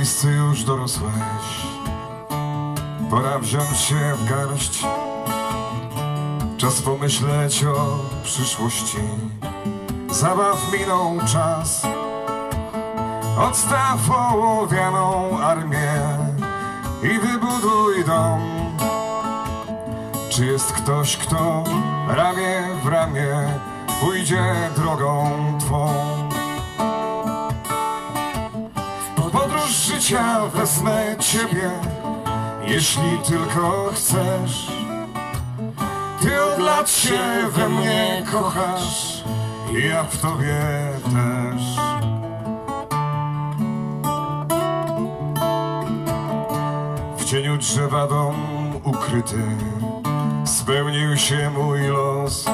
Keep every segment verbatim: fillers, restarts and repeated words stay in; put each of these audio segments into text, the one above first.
bliscy już dorosłeś, pora wziąć się w garść. Czas pomyśleć o przyszłości. Zabaw minął czas. Odstaw ołowianą armię i wybuduj dom. Czy jest ktoś, kto ramię w ramię pójdzie drogą twą? Podróż życia wezmę ciebie, jeśli tylko chcesz. Ty od lat się we mnie kochasz, i ja w tobie też. W cieniu drzewa dom ukryty spełnił się mój los.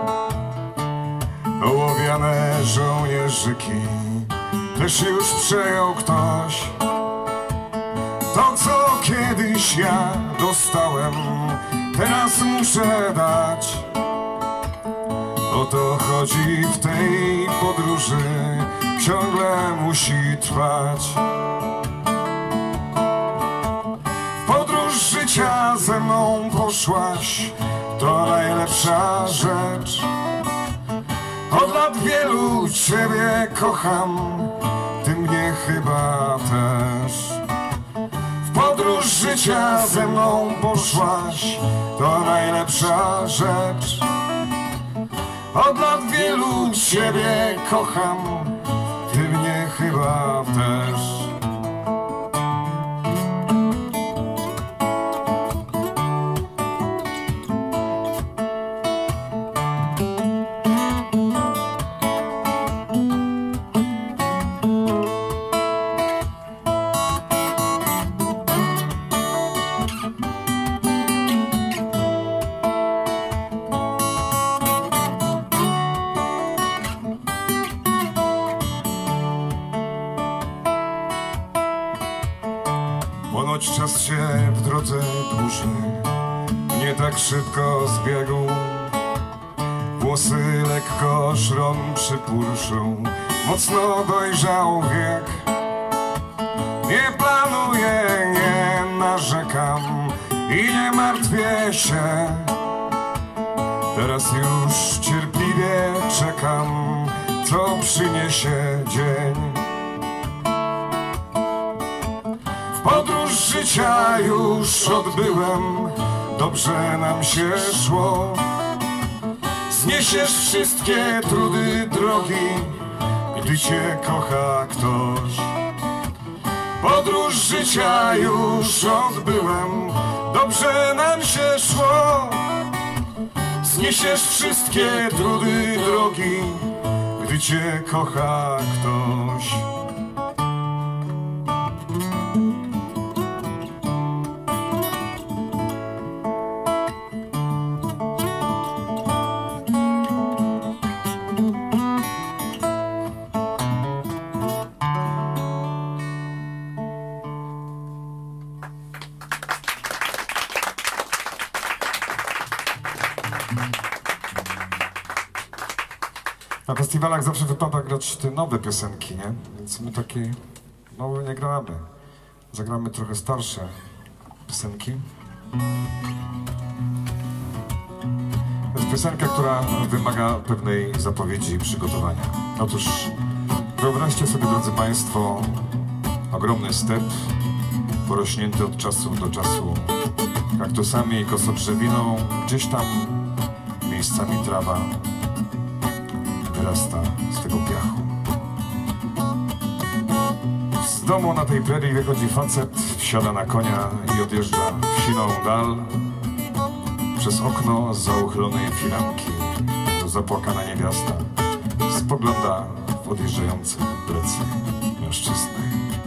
Ołowiane żołnierzyki też już przejął ktoś. To, co kiedyś ja dostałem, teraz muszę dać. O to chodzi w tej podróży, ciągle musi trwać. W podróż życia ze mną poszłaś, to najlepsza rzecz. Od lat wielu ciebie kocham, ty mnie chyba też. W podróż życia ze mną poszłaś, to najlepsza rzecz. Od lat wielu ciebie kocham, ty mnie chyba też. Ponoć czas się w drodze dłuży, nie tak szybko zbiegł. Włosy lekko szron przypulszą, mocno dojrzał wiek. Nie planuję, nie narzekam i nie martwię się. Teraz już cierpliwie czekam, co przyniesie dzień. Podróż życia już odbyłem, dobrze nam się szło. Zniesiesz wszystkie trudy drogi, gdy cię kocha ktoś. Podróż życia już odbyłem, dobrze nam się szło. Zniesiesz wszystkie trudy drogi, gdy cię kocha ktoś. Na festiwalach zawsze wypada grać te nowe piosenki, nie? Więc my takie nowe nie gramy. Zagramy trochę starsze piosenki. To jest piosenka, która wymaga pewnej zapowiedzi i przygotowania. Otóż wyobraźcie sobie, drodzy Państwo, ogromny step porośnięty od czasu do czasu kaktusami i kosodrzewiną. Gdzieś tam miejscami trawa wyrasta z tego piachu. Z domu na tej prerii wychodzi facet, wsiada na konia i odjeżdża w siną dal. Przez okno z uchylonej firanki to zapłakana niewiasta spogląda w odjeżdżające plecy mężczyzny.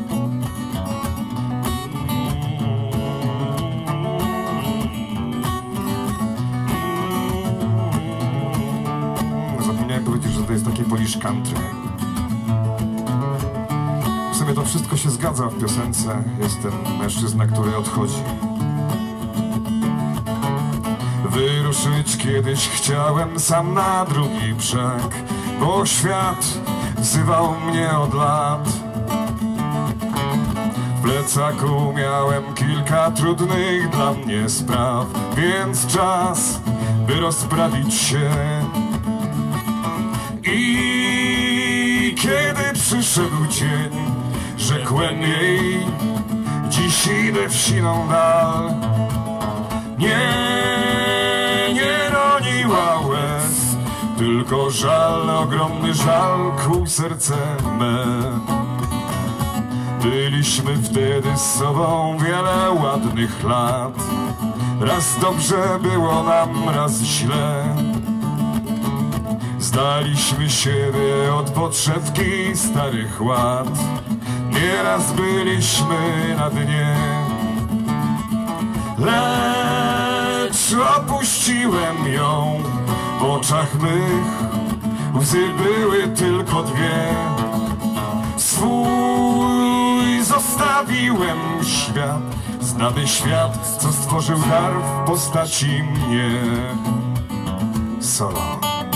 Powiedzieć, że to jest takie Polish country. W sumie to wszystko się zgadza w piosence. Jest ten mężczyzna, który odchodzi. Wyruszyć kiedyś chciałem sam na drugi brzeg, bo świat wzywał mnie od lat. W plecaku miałem kilka trudnych dla mnie spraw, więc czas, by rozprawić się. I kiedy przyszedł dzień, rzekłem jej: dziś idę w siną dal. Nie, nie roniła łez, tylko żal, ogromny żal kłuł serce me. Byliśmy wtedy z sobą wiele ładnych lat. Raz dobrze było nam, raz źle. Zdaliśmy siebie od podszewki starych ład. Nieraz byliśmy na dnie, lecz opuściłem ją. W oczach mych łzy były tylko dwie. Swój zostawiłem świat, znany świat, co stworzył dar w postaci mnie. Solo.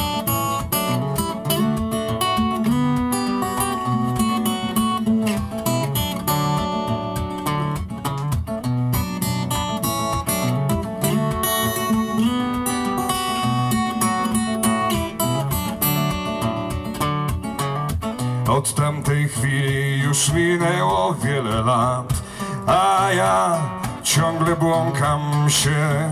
Od tamtej chwili już minęło wiele lat, a ja ciągle błąkam się.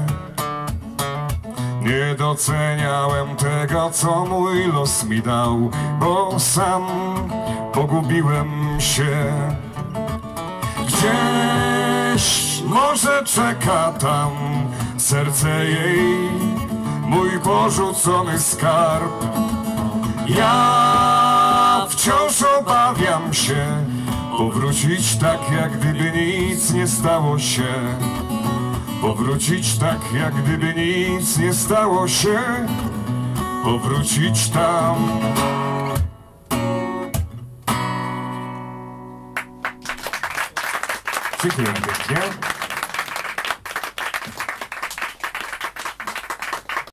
Nie doceniałem tego, co mój los mi dał, bo sam pogubiłem się. Gdzieś może czeka tam serce jej, mój porzucony skarb. Ja wciąż obawiam się powrócić tak, jak gdyby nic nie stało się. Powrócić tak, jak gdyby nic nie stało się. Powrócić tam. Dziękuję pięknie.